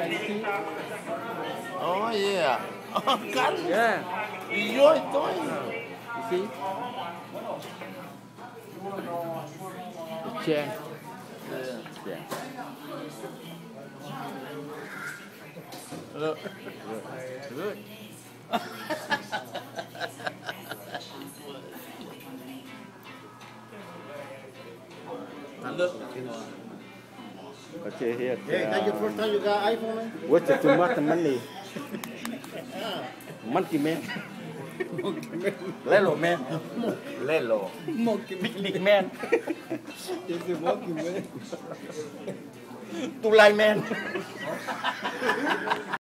Oh yeah. Oh, God. Yeah. You're doing. You see? The chair. Yeah. Look. Good. Look. Okay, here. Hey, that's your first time you got iPhone? Man? What's the too much money? Monkey man. Lelo man. Lelo. Picnic man. It's a monkey man. Tulay man.